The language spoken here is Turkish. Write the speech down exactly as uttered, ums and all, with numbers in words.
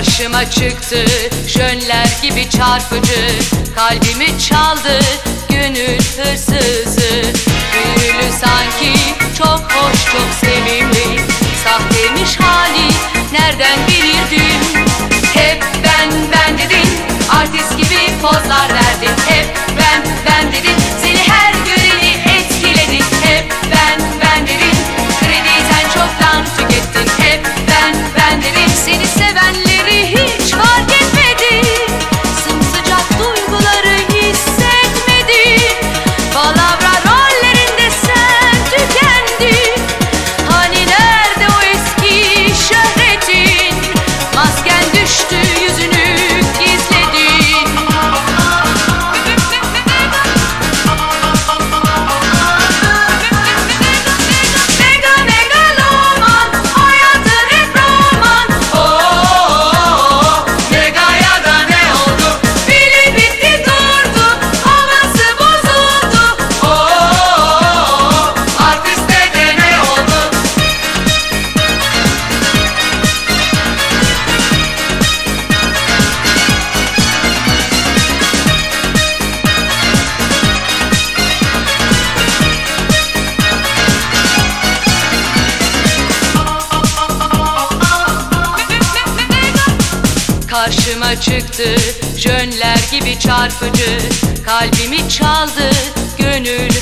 Karşıma çıktı jönler gibi çarpıcı, kalbimi çaldı gönül hırsızı. Gönüllü sanki çok hoş, çok sevimli, sahteymiş hali nereden bilirdim? Hep ben ben dedin, artist gibi pozlar verdin. Hep ben ben dedin, seni her göreni etkiledin. Hep ben ben dedin, krediyi sen çoktan tükettin. Hep ben ben dedin, seni sevenleri hiç fark etmedin. Sımsıcak duyguları hissetmedin. Palavra rollerinde sen tükendin. Hani nerede o eski şöhretin? Masken düştü, yüzünü gizledin. Mega megaloman, hayatın hep roman. Oo, megaya da ne oldu? Biri bitti durdu, havası bozuldu. Oo, artiste de ne oldu? Karşıma çıktı jönler gibi çarpıcı, kalbimi çaldı gönül